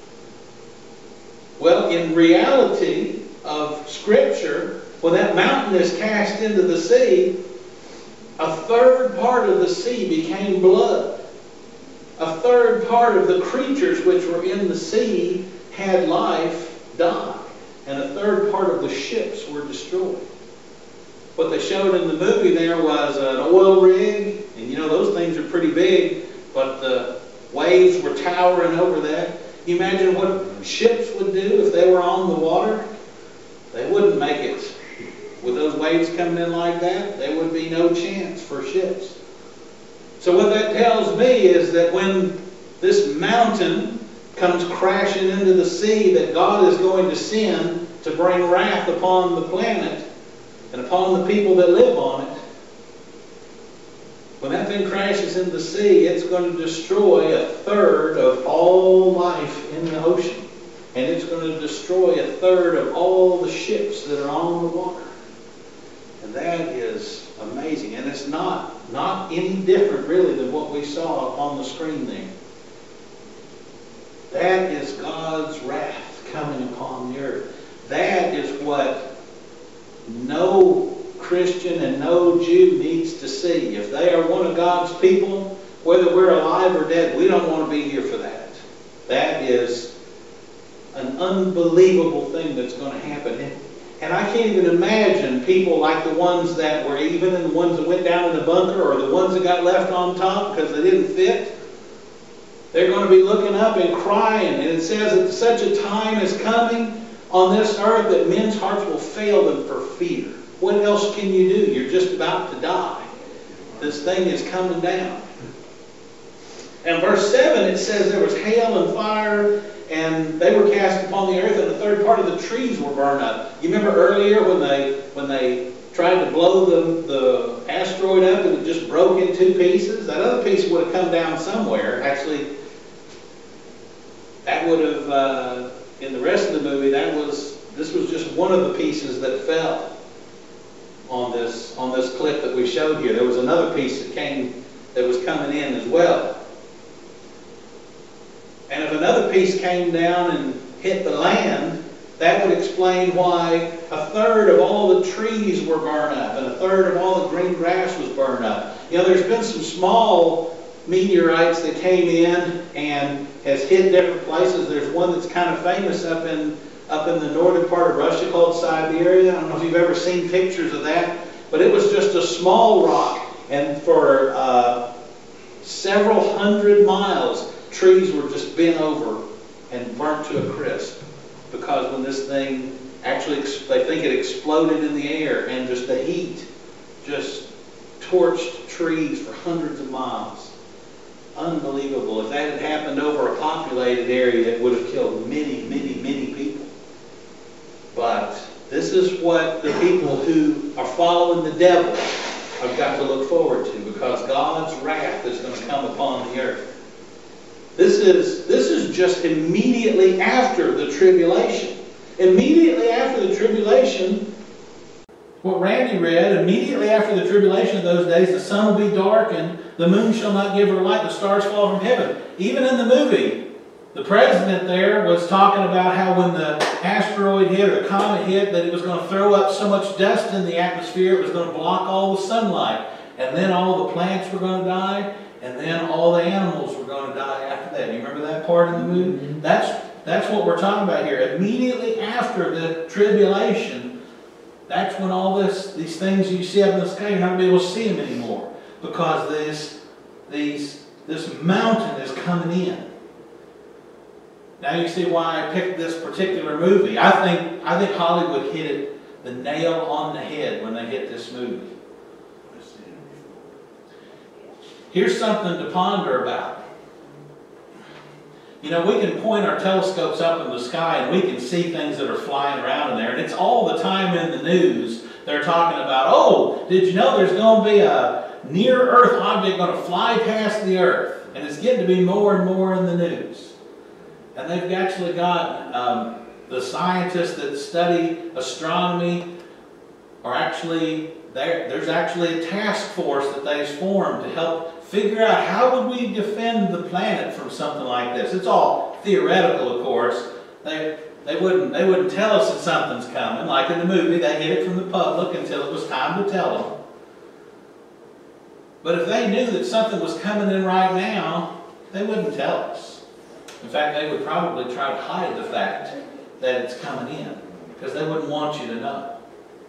Well, in reality of Scripture, when that mountain is cast into the sea, a third part of the sea became blood. A third part of the creatures which were in the sea had life die. And a third part of the ships were destroyed. What they showed in the movie there was an oil rig, and you know those things are pretty big, but the waves were towering over that. Can you imagine what ships would do if they were on the water? They wouldn't make it. With those waves coming in like that, there would be no chance for ships. So what that tells me is that when this mountain comes crashing into the sea, that God is going to send to bring wrath upon the planet and upon the people that live on it. When that thing crashes into the sea, it's going to destroy a third of all life in the ocean. And it's going to destroy a third of all the ships that are on the water. And that is amazing. And it's not, not any different really than what we saw on the screen there. That is God's wrath coming upon the earth. That is what no Christian and no Jew needs to see. If they are one of God's people, whether we're alive or dead, we don't want to be here for that. That is an unbelievable thing that's going to happen. And I can't even imagine people like the ones that were even and the ones that went down in the bunker or the ones that got left on top because they didn't fit. They're going to be looking up and crying. And it says that such a time is coming on this earth that men's hearts will fail them for fear. What else can you do? You're just about to die. This thing is coming down. And verse seven, it says there was hail and fire, and they were cast upon the earth, and the third part of the trees were burned up. You remember earlier when they when they tried to blow the, the asteroid up and it just broke in two pieces? That other piece would have come down somewhere. Actually, that would have, uh, in the rest of the movie, that was this was just one of the pieces that fell on this on this clip that we showed here. There was another piece that came that was coming in as well. And if another piece came down and hit the land, that would explain why a third of all the trees were burned up and a third of all the green grass was burned up. You know, there's been some small meteorites that came in and has hit different places. There's one that's kind of famous up in up in the northern part of Russia called Siberia. I don't know if you've ever seen pictures of that, but it was just a small rock, and for uh, several hundred miles, trees were just bent over and burnt to a crisp because when this thing actually, they think it exploded in the air, and just the heat just torched trees for hundreds of miles. Unbelievable. If that had happened over a populated area, it would have killed many, many, many people. But this is what the people who are following the devil have got to look forward to, because God's wrath is going to come upon the earth. This is, this is just immediately after the tribulation. Immediately after the tribulation, what Randy read, immediately after the tribulation of those days, the sun will be darkened, the moon shall not give her light, the stars fall from heaven. Even in the movie, the president there was talking about how when the asteroid hit or the comet hit, that it was going to throw up so much dust in the atmosphere, it was going to block all the sunlight. And then all the plants were going to die, and then all the animals were going to die after that. You remember that part in the movie? Mm-hmm. That's, that's what we're talking about here. Immediately after the tribulation, that's when all this, these things you see up in the sky, you're not going to be able to see them anymore. Because this, these, this mountain is coming in. Now you see why I picked this particular movie. I think, I think Hollywood hit it, the nail on the head when they hit this movie. Here's something to ponder about. You know, we can point our telescopes up in the sky and we can see things that are flying around in there. And it's all the time in the news. They're talking about, oh, did you know there's going to be a near-Earth object going to fly past the Earth? And it's getting to be more and more in the news. And they've actually got um, the scientists that study astronomy are actually, there. there's actually a task force that they've formed to help figure out how would we defend the planet from something like this. It's all theoretical, of course. They, they, wouldn't, they wouldn't tell us that something's coming. Like in the movie, they hid it from the public until it was time to tell them. But if they knew that something was coming in right now, they wouldn't tell us. In fact, they would probably try to hide the fact that it's coming in, because they wouldn't want you to know.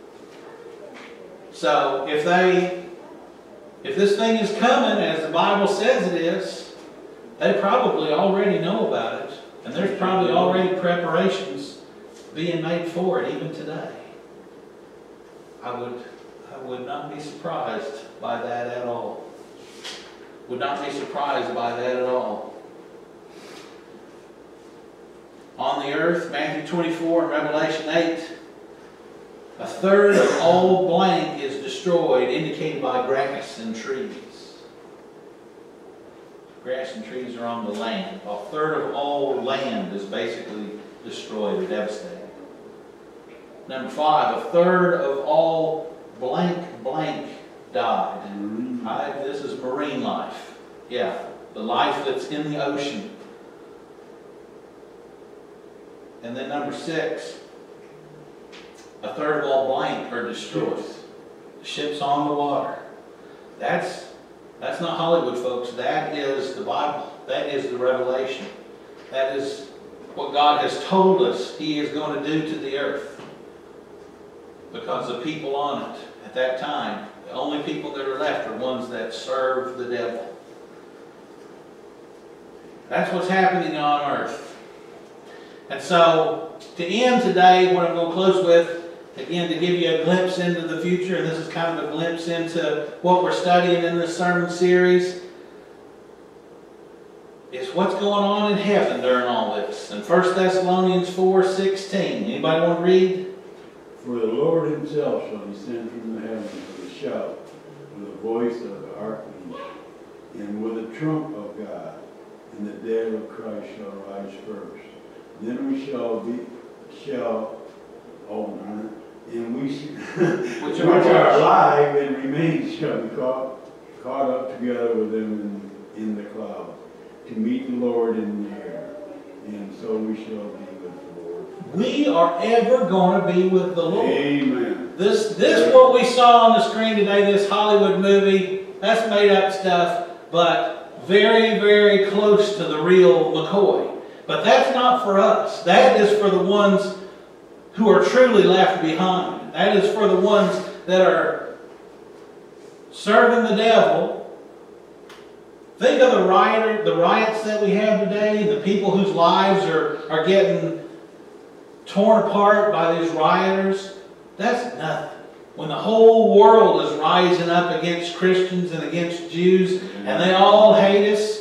So if they, if this thing is coming as the Bible says it is, they probably already know about it, and there's probably already preparations being made for it even today. I would, I would not be surprised by that at all. Would not be surprised by that at all. On the earth, Matthew twenty-four and Revelation eight, a third of all blank is destroyed, indicated by grass and trees. Grass and trees are on the land. A third of all land is basically destroyed or devastated. Number five, a third of all blank blank died. I, this is marine life. Yeah, the life that's in the ocean. And then number six, a third of all blank are destroyed. Ships on the water. That's, that's not Hollywood, folks. That is the Bible. That is the Revelation. That is what God has told us He is going to do to the earth. Because the people on it at that time, the only people that are left are ones that serve the devil. That's what's happening on earth. And so, to end today, what I'm going to close with, again, to give you a glimpse into the future, and this is kind of a glimpse into what we're studying in this sermon series, is what's going on in heaven during all this. In First Thessalonians four sixteen, anybody want to read? For the Lord himself shall descend from the heavens with a shout, with the voice of the archangel, and with a trump of God, and the dead of Christ shall rise first. Then we shall be, shall, oh, no, and we shall, which are alive and remain shall be caught, caught up together with them in, in the clouds, to meet the Lord in the air, and so we shall be with the Lord. We are ever going to be with the Lord. Amen. This, this what we saw on the screen today, this Hollywood movie, that's made up stuff, but very, very close to the real McCoy. But that's not for us. That is for the ones who are truly left behind. That is for the ones that are serving the devil. Think of the rioter, the riots that we have today, the people whose lives are, are getting torn apart by these rioters. That's nothing. When the whole world is rising up against Christians and against Jews, and they all hate us,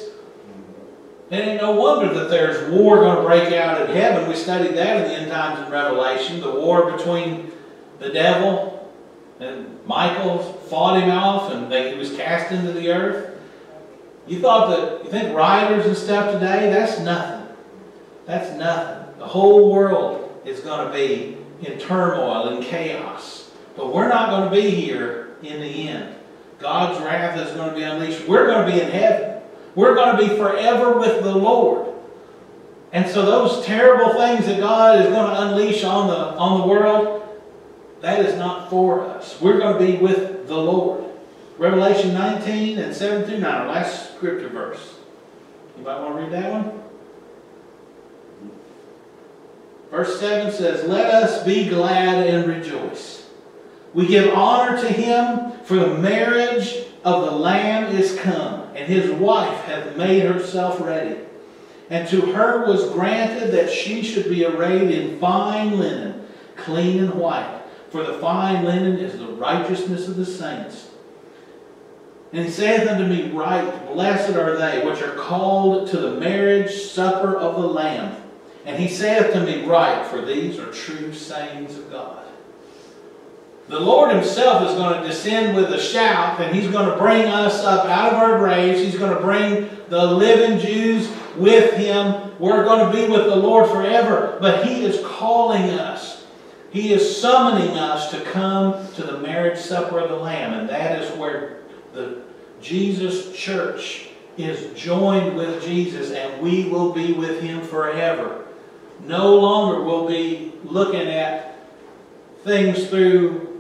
it ain't no wonder that there's war going to break out in heaven. We studied that in the end times in Revelation. The war between the devil and Michael fought him off, and they, he was cast into the earth. You thought that, you think rioters and stuff today, that's nothing. That's nothing. The whole world is going to be in turmoil and chaos. But we're not going to be here in the end. God's wrath is going to be unleashed. We're going to be in heaven. We're going to be forever with the Lord. And so those terrible things that God is going to unleash on the, on the world, that is not for us. We're going to be with the Lord. Revelation nineteen and seven through nine, our last scripture verse. Anybody want to read that one? Verse seven says, "Let us be glad and rejoice. We give honor to him, for the marriage of the Lamb is come, and his wife hath made herself ready. And to her was granted that she should be arrayed in fine linen, clean and white. For the fine linen is the righteousness of the saints. And he saith unto me, Right, blessed are they which are called to the marriage supper of the Lamb. And he saith to me, Right, for these are true sayings of God." The Lord himself is going to descend with a shout, and he's going to bring us up out of our graves. He's going to bring the living Jews with him. We're going to be with the Lord forever. But he is calling us He is summoning us to come to the marriage supper of the Lamb, and that is where the Jesus church is joined with Jesus, and we will be with Him forever. No longer will be looking at things through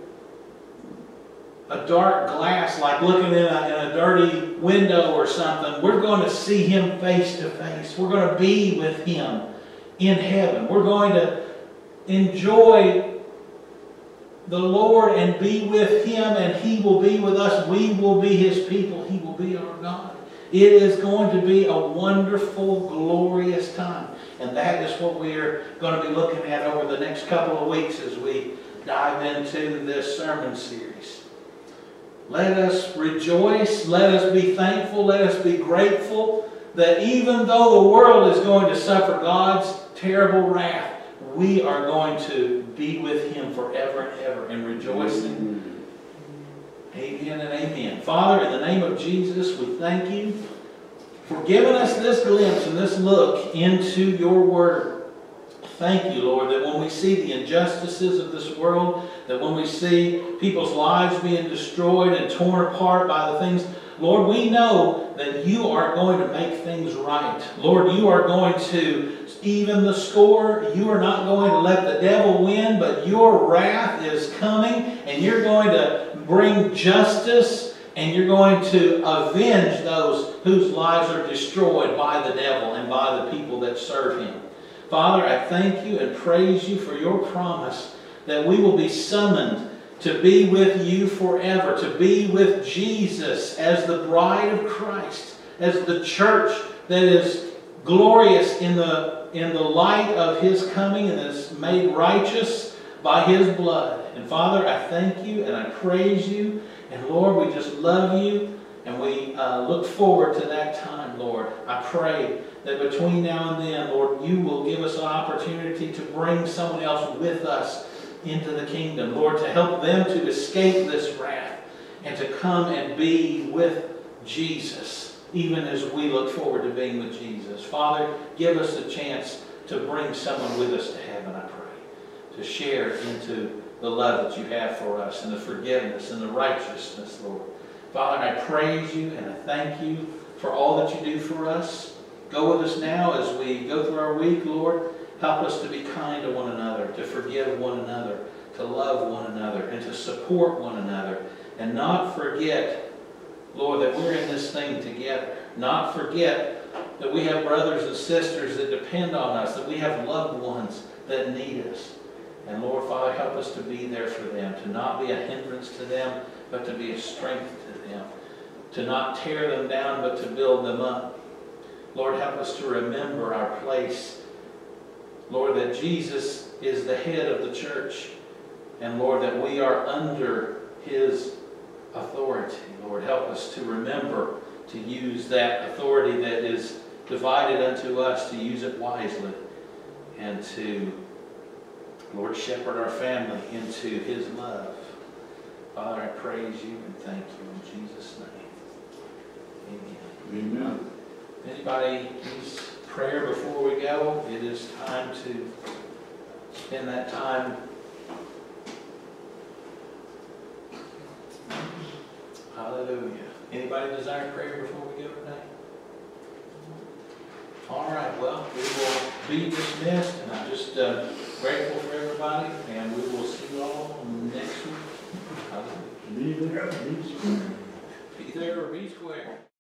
a dark glass, like looking in a, in a dirty window or something. We're going to see Him face to face. We're going to be with Him in heaven. We're going to enjoy the Lord and be with Him, and He will be with us. We will be His people. He will be our God. It is going to be a wonderful, glorious time. And that is what we're going to be looking at over the next couple of weeks as we dive into this sermon series. Let us rejoice. Let us be thankful. Let us be grateful that even though the world is going to suffer God's terrible wrath, we are going to be with Him forever and ever and rejoicing. Amen and amen. Father, in the name of Jesus, we thank You for giving us this glimpse and this look into Your Word. Thank You, Lord, that when we see the injustices of this world, that when we see people's lives being destroyed and torn apart by the things, Lord, we know that You are going to make things right. Lord, You are going to even the score. You are not going to let the devil win, but Your wrath is coming, and You're going to bring justice, and You're going to avenge those whose lives are destroyed by the devil and by the people that serve him. Father, I thank You and praise You for Your promise that we will be summoned to be with You forever, to be with Jesus as the bride of Christ, as the church that is glorious in the, in the light of His coming and is made righteous by His blood. And Father, I thank You and I praise You. And Lord, we just love You, and we uh, look forward to that time, Lord. I pray that between now and then, Lord, You will give us an opportunity to bring someone else with us into the kingdom, Lord, to help them to escape this wrath and to come and be with Jesus, even as we look forward to being with Jesus. Father, give us a chance to bring someone with us to heaven, I pray, to share into the love that You have for us and the forgiveness and the righteousness, Lord. Father, I praise You and I thank You for all that You do for us. Go with us now as we go through our week, Lord. Help us to be kind to one another, to forgive one another, to love one another, and to support one another. And not forget, Lord, that we're in this thing together. Not forget that we have brothers and sisters that depend on us, that we have loved ones that need us. And Lord, Father, help us to be there for them, to not be a hindrance to them, but to be a strength to them. To not tear them down, but to build them up. Lord, help us to remember our place. Lord, that Jesus is the head of the church. And Lord, that we are under His authority. Lord, help us to remember to use that authority that is divided unto us, to use it wisely. And to, Lord, shepherd our family into His love. Father, I praise You and thank You in Jesus' name. Amen. Amen. Anybody needs prayer before we go? It is time to spend that time hallelujah. Anybody desire prayer before we go today? All right, well, we will be dismissed, and I'm just uh, grateful for everybody, and we will see you all next week. Hallelujah. Be there, be square. Be there or be square.